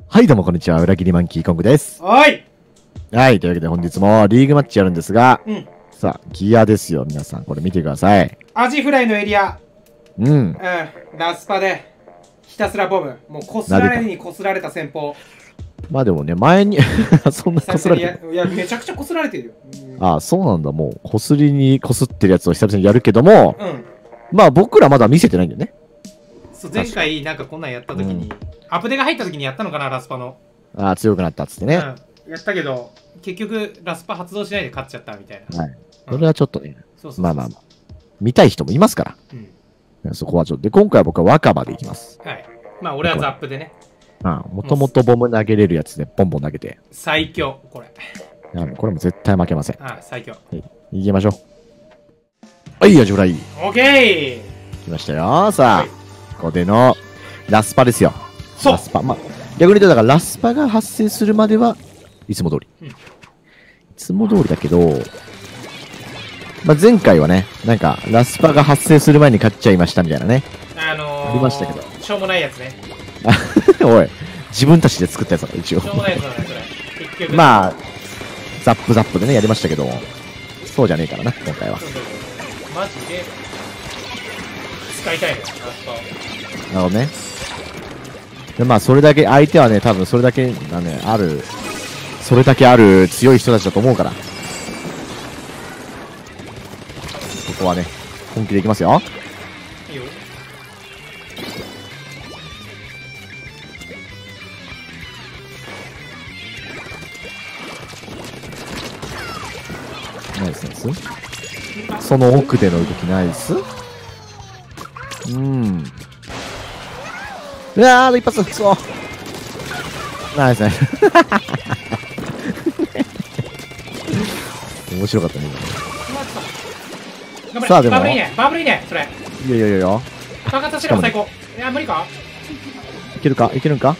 はい、どうもこんにちは。裏切りマンキーコングです。 はい。 はい、というわけで本日もリーグマッチやるんですが、 うん。 さあ、ギアですよ、皆さん。これ見てください。 アジフライのエリア。 うん。 ラスパで、ひたすらボム。もうこすられにこすられた戦法。 まあでもね、前にそんなこすられてる。 いや、めちゃくちゃこすられてるよ。 ああ、そうなんだ。もう、こすりにこすってるやつを久々にやるけども、 うん。 まあ僕らまだ見せてないんだよね。 そう、前回なんかこんなんやった時に、アップデが入った時にやったのかな、ラスパの。 ああ、強くなったっつってね。 うん。やったけど、結局、ラスパ発動しないで勝っちゃったみたいな。 はい。それはちょっとね、 そうそう。 まあまあ、見たい人もいますから。うん。そこはちょっと。で、今回は僕は若葉でいきます。 はい。まあ俺はザップでね。 もともとボム投げれるやつでボンボン投げて。 最強、これ。 これも絶対負けません。 最強。 行きましょう。はい、アジフライ。 オッケー。 来ましたよ。さあ、ここでのラスパですよ。 そう。 ラスパ。まあ、逆に言うと、だからラスパが発生するまではいつも通り。いつも通りだけど、まあ、前回はね、なんか、ラスパが発生する前に勝っちゃいましたみたいなね。ありましたけど。 しょうもないやつね。 おい、自分たちで作ったやつだろ、一応。 しょうもないやつだね、それ。結局。 まあ、ザップザップでね、やりましたけど、そうじゃねえからな、今回は。 マジで、使いたいのよ、ラスパを。 なるほどね。で、まあ、それだけ、相手はね、多分それだけ、それだけある強い人たちだと思うから。ここはね、本気でいきますよ。 いいよ。 ナイスナイス。その奥での動きナイス。うわー、一発、そう。ナイスナイス。面白かったね、 今。 さあ、でも。 バブルいいね、バブルいいね、それ。 いやいやいやいや。 爆発してる最高。いや、無理かいけるかいけるんか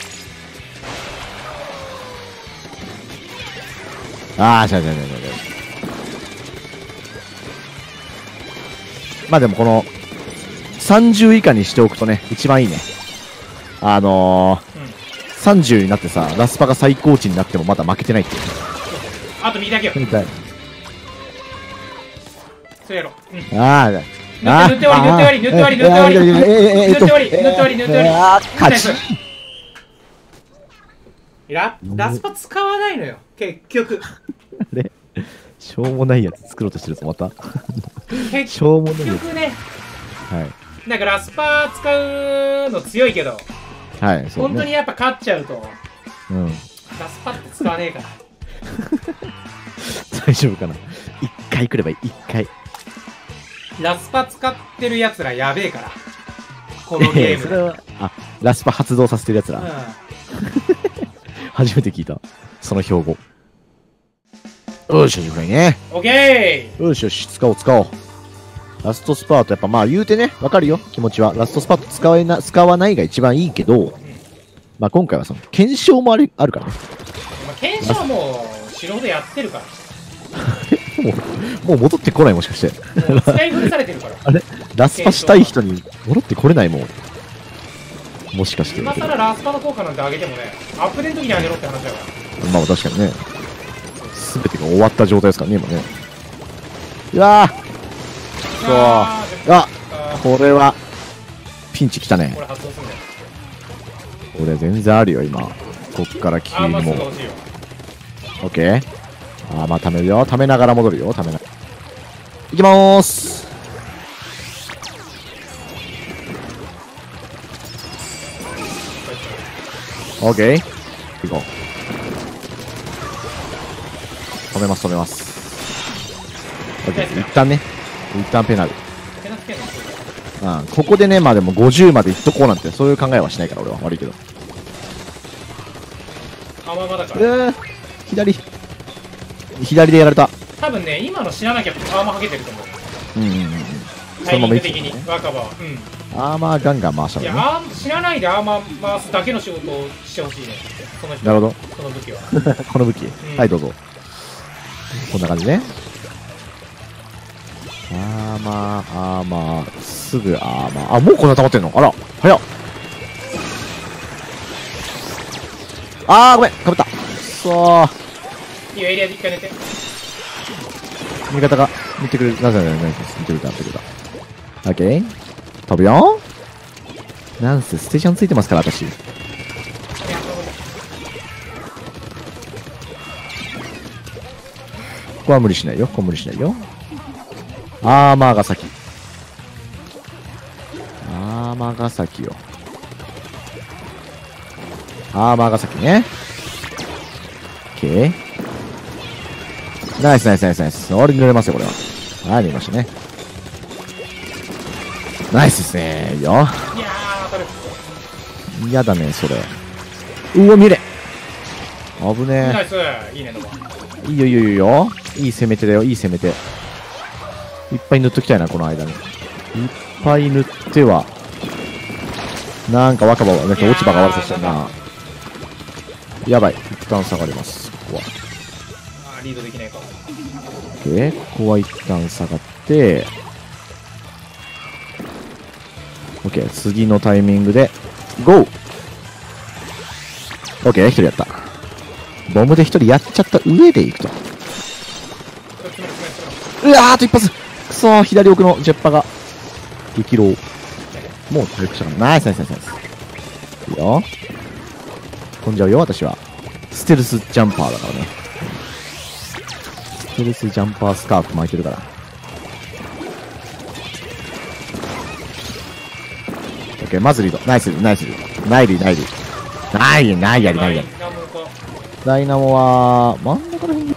あー、違う違う違う違う。まあでもこの、30以下にしておくとね、一番いいね。30になってさ、ラスパが最高値になってもまだ負けてないっていう。 あと右だけよ。 みたい。 それやろ。 ああ、 塗って終わり、塗って終わり、塗って終わり、塗って終わり、塗って終わり、塗って終わり、塗って終わり、塗って終わり。 勝ち。 ラスパ使わないのよ、結局。 あれしょうもないやつ作ろうとしてるぞ、また。 結局ね。 はい。 なんかラスパ使うの強いけど、 はい、そうね。 本当にやっぱ勝っちゃうと、ラスパって使わねえから。 大丈夫かな。一回来ればいい、一回。 ラスパ使ってる奴らやべえから。このゲーム。 それは、ラスパ発動させてる奴ら。初めて聞いた。その標語。よし、アジフライね。 オッケー。よしよし、使おう使おう。ラストスパート、やっぱまあ言うてね、わかるよ、気持ちは。ラストスパート使わないが一番いいけど、まあ今回はその、検証もあるからね。 検証も白でやってるから。 もう戻ってこないもしかして。 使い古されてるから。 あれラスパしたい人に戻ってこれないもん。もしかして。 今更ラスパの効果なんて上げてもね、アップデートの時に上げろって話だから。 まあ確かにね。すべてが終わった状態ですからね、今ね。うわーこれは、ピンチきたね。 これ発動するんだよ。 これ全然あるよ、今。こっから急にもう。オッケー。まあ、溜めるよ。溜めながら戻るよ。溜めな。いきまーす。オッケー。行こう。止めます、止めます。オッケー。一旦ね。一旦ペナル。ここでね、まあでも50までいっとこうなんて、そういう考えはしないから、俺は。悪いけど。左でやられた。 多分ね、今の知らなきゃアーマーはけてると思う。 そのままいく的に、若葉は。 アーマーガンガン回したのね。 いや、知らないでアーマー回すだけの仕事をしてほしいね。その人。 なるほど。 この武器は。 この武器。はい、どうぞ。こんな感じね。アーマー、すぐアーマー。もうこんな溜まってんのあら、早っ。 あー、ごめん、かぶった。くそー。 いいよ、エリアで一回寝て。 味方が見てくれる。なぜ見てくれた。オッケー。飛ぶよ。なんせステーションついてますから、私。ここは無理しないよ。アーマーが先。アーマーが先よ。アーマーが先ね。オッケー。ナイス。俺濡れますよ、これは。はい、見ましたね。ナイスですね。いいよ。 いやー、当たる。 嫌だね、それ。うわ、見れ。危ねナイス。いいね、ノバ。 え。いいよ。いい攻め手だよ、いっぱい塗っときたいな、この間に。いっぱい塗っては。なんか落ち葉が悪さしたな。やばい。一旦下がります、ここは。 リードできないか。 で、ここは一旦下がって、OK、次のタイミングで、GO! OK、一人やった。ボムで一人やっちゃった上で行くと。うわー、あと一発くそー、左奥のジェッパが、激浪。もう回復したから。ナイス。いいよ。飛んじゃうよ、私は。ステルスジャンパーだからね。ステルスジャンパースカーフ巻いてるから。オッケー、まずリード。ナイスリード。ナイやり。ダイナモは、真ん中ら辺に。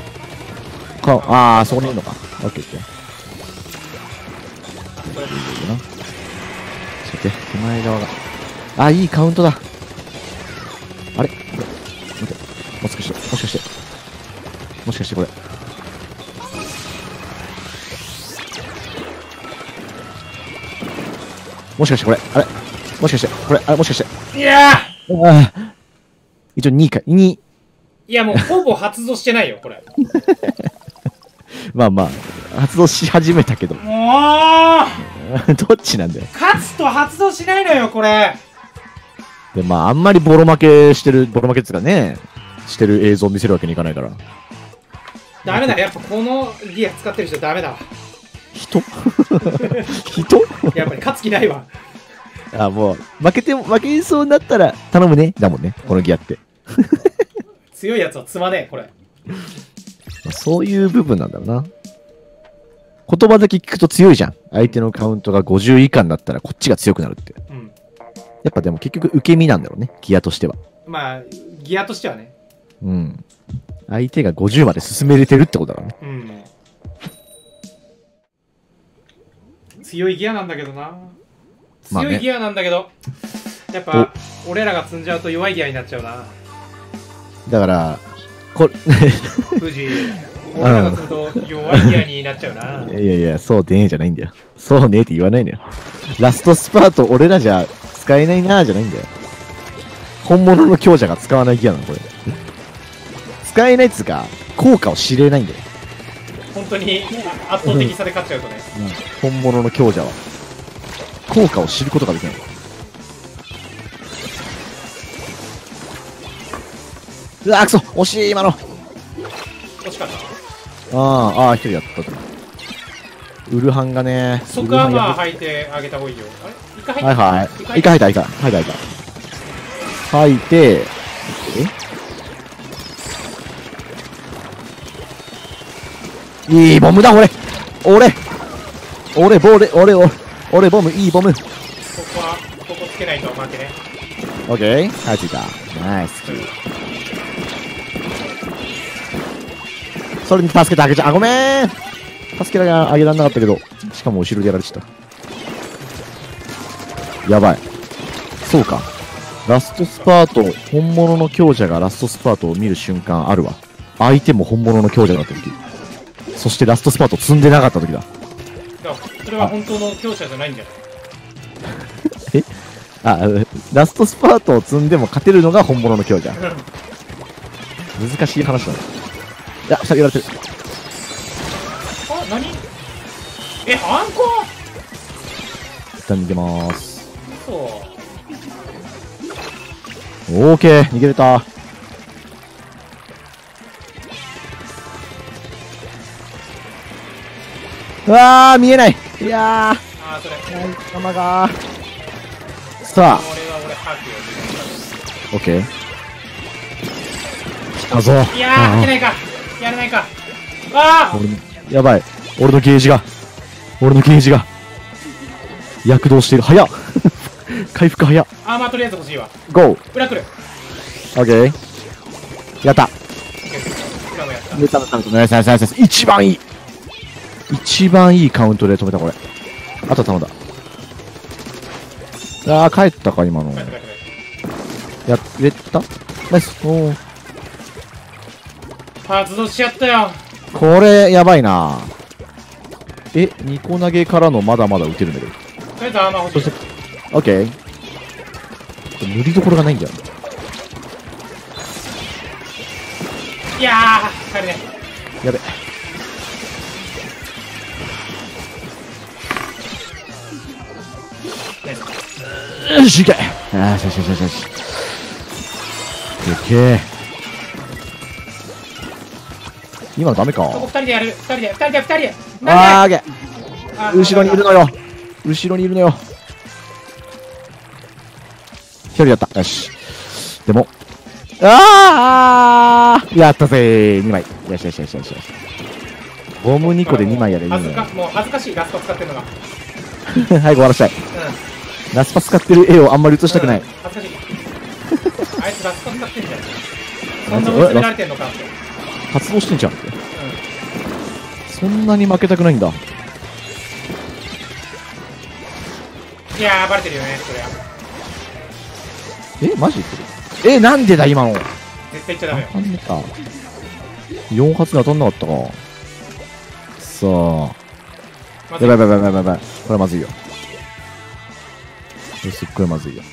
そこにいるのか。オッケー。手前側が。いいカウントだ。あれ待って。もしかしてこれ。もしかしてこれ。 いやー一応2回。 いや、もうほぼ発動してないよ、これ。 まあ、発動し始めたけど。 もうどっちなんだよ。 勝つと発動しないのよ、これ。 で、あんまりボロ負けっていうかね、してる映像を見せるわけにいかないから。 ダメだ、やっぱこのギア使ってる人ダメだわ。 人やっぱり勝つ気ないわ。 もう、負けそうになったら頼むね。だもんね、このギアって。 強いやつは積まねえ、これ。 そういう部分なんだろうな。言葉だけ聞くと強いじゃん。相手のカウントが50以下になったらこっちが強くなるって。 うん。 やっぱでも結局受け身なんだろうね。ギアとしては。 ギアとしてはね。 うん。相手が50まで進めれてるってことだからうん。 ね。 強いギアなんだけどな。 まあね強いギアなんだけど、やっぱ俺らが積んじゃうと弱いギアになっちゃうな。 だから、 富士、俺らが積むと弱いギアになっちゃうな。 いや、そうでねえじゃないんだよ。そうねって言わないのよ。ラストスパート俺らじゃ使えないなーじゃないんだよ。本物の強者が使わないギアなの、これ。使えないっつうか、効果を知れないんだよ。 本当に圧倒的差で勝っちゃうとね。 本物の強者は。効果を知ることができない。うわー、くそ惜しい、今の。 惜しかった。 一人やったと。ウルハンがね。 即アーマー履いてあげた方がいいよ。あれ一回はいはい。一回履いた。履いて、いいボムだ、俺ボム、いいボム。 ここつけないと負けね。 オッケー。はい、ついた。ナイスキー。それに助けてあげちゃう。ごめん。助けあげられなかったけど、しかも後ろでやられちゃった。やばい。そうか。ラストスパート、本物の強者がラストスパートを見る瞬間あるわ。相手も本物の強者だった時。そしてラストスパート積んでなかった時だ。 それは本当の強者じゃないんじゃないラストスパートを積んでも勝てるのが本物の強者。難しい話だね。いや、下げられてる。 何ハンコ一旦逃げまーす。 そう。 オーケー、逃げれた。うわー、見えない。いやああ、それ。 ー、仲間が。さあ、 俺、ハーキオッケー。来たぞ。 いやー、いけないか。やらないか。ああやばい。俺のゲージが。躍動している。早っ回復早っ。 アーマーとりあえず欲しいわ。 ゴー。 裏来る。 オッケー。やった。 裏もやった。 ナイスナイスナイスナイス。一番いいカウントで止めた、これ。あとは頼んだ。帰ったか、今の。やれたナイス。おー。 発動しちゃったよ。 これ、やばいな。ニコ投げからのまだまだ打てるんだけど。 とりあえずアーマー欲しい。 オッケー。塗りどころがないんだよ。 いやー、帰るね。 やべ。よし、いけ。よし。オッケー。今のダメか。 ここ2人でやる。2人で。 オッケー。後ろにいるのよ。一人だった。よし。でも。やったぜー。2枚。よし。ボム2個で2枚やれ。 もう恥ずかしい、ラスト使ってるのが。 早く終わらせたい。ラスパ使ってる絵をあんまり映したくない。 恥ずかしい。あいつラスパ使ってんじゃん。そんな追い詰められてんのかって。 発動してんじゃん。そんなに負けたくないんだ。 いやー、バレてるよね、そりゃ。 マジでなんでだ、今の。 絶対言っちゃダメよ。 当たんねか。4発が当たんなかったか。さあ。やばい。これまずいよ。すっごいまずいよ。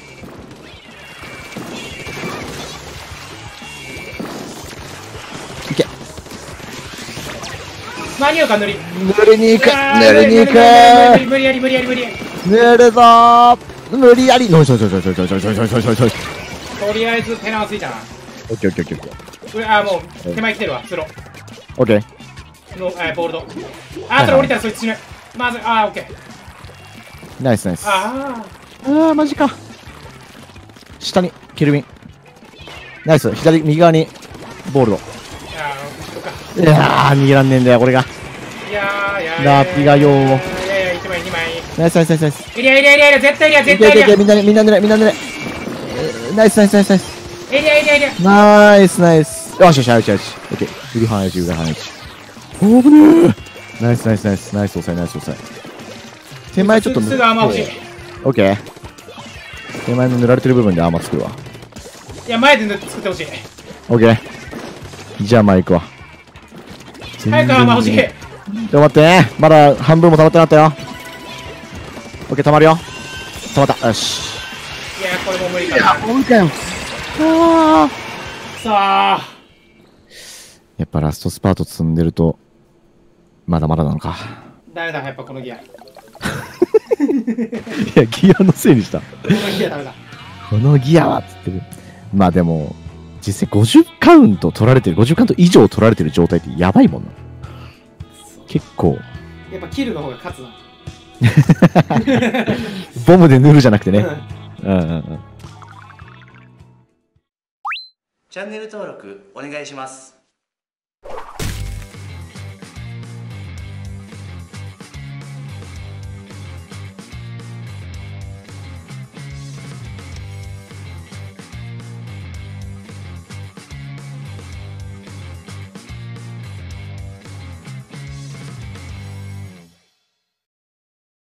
いけ。 間に合うか、塗りに行く。 無理やり。 塗るぞー。無理やり。よし。 とりあえずペナはついたな。 オッケー。 もう手前来てるわ、スロオッケー。 のボールド。それ降りたらそいつ死ぬ。まずオッケー。 ナイス。マジか。下にケルビン。ナイス。右側にボールド。いやー、逃げらんねえんだよ、これが。ラピがよー。 1枚2枚。 ナイス。 エリア、絶対エリア。 みんな狙え。ナイス。 エリア。 ナイス。よし。オッケー。裏半1。おぶねー。ナイス。ナイス抑え。手前ちょっとすぐアーマー欲しい。 オッケー。手前の塗られてる部分でアーマー作るわ。 いや、前で作ってほしい。 オッケー。じゃあ、行くわ。 早くアーマー欲しい。 ちょっと待ってね。まだ半分も溜まってなかったよ。オッケー、溜まるよ。溜まった。よし。 いや、これも無理かな。 無理かよ。 さあ。 やっぱラストスパート積んでると、まだまだなのか。 ダメだ、やっぱこのギア。いや、ギアのせいにした。 このギアダメだ。 このギアはっつってる。まあでも、実際50カウント取られてる、50カウント以上取られてる状態ってやばいもんな。結構。 やっぱキルの方が勝つな。 ボムで塗るじゃなくてね。 チャンネル登録お願いします。